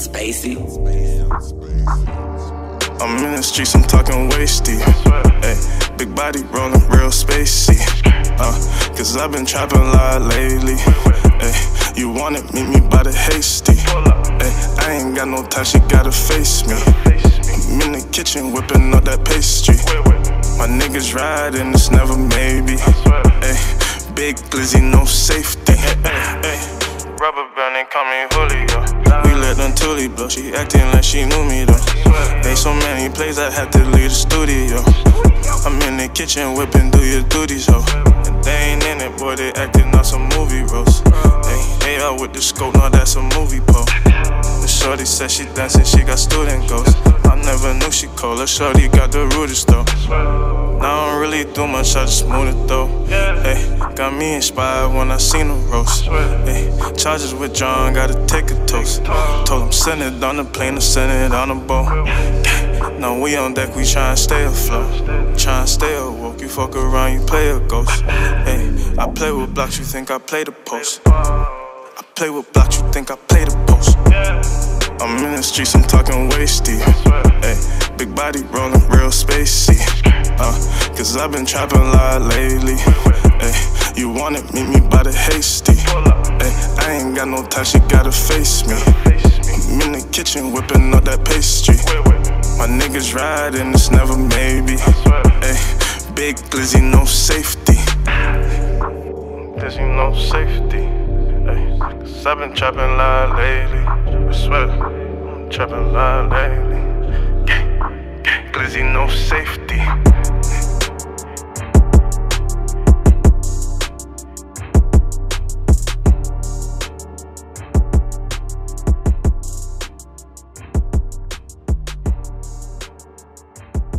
Spacey. I'm in the streets, I'm talking wasty. Ay, big body rolling real spacey. Cause I've been trapping a lot lately. Ay, you wanna meet me by the hasty. Ay, I ain't got no time, she gotta face me. I'm in the kitchen whipping up that pastry. My niggas riding, it's never maybe. Ay, big glizzy, no safety. Ay, rubber band, they call me Julio. We let them Tully blow, she acting like she knew me though. Ain't so many plays, I had to leave the studio. I'm in the kitchen whipping, do your duties, ho. And they ain't in it, boy, they acting on some movie roles. They out with the scope, now that's a movie pole. The shorty said she dancing, she got student ghosts. I never knew she cold, the shorty got the rudest though. Now I don't really do much, I just smooth it though. Hey, got me inspired when I seen the roast. Hey, charges withdrawn, gotta take a toast. Told him send it on the plane or send it on the boat. Now we on deck, we tryna stay afloat. Tryna stay awoke, you fuck around, you play a ghost. Hey, I play with blocks, you think I play the post. I play with blocks, you think I play the post. I'm in the streets, I'm talking wasty. Ay, big body rolling real spacey. Cause I've been trapping a lot lately. Ay, you wanna meet me by the hasty. Ay, I ain't got no time, she gotta face me. I'm in the kitchen whipping up that pastry. My niggas riding, it's never maybe. Ay, big glizzy, no safety. Glizzy, no safety. Ay, cause I've been trapping a lot lately. I swear, I'm trapping a lot lately.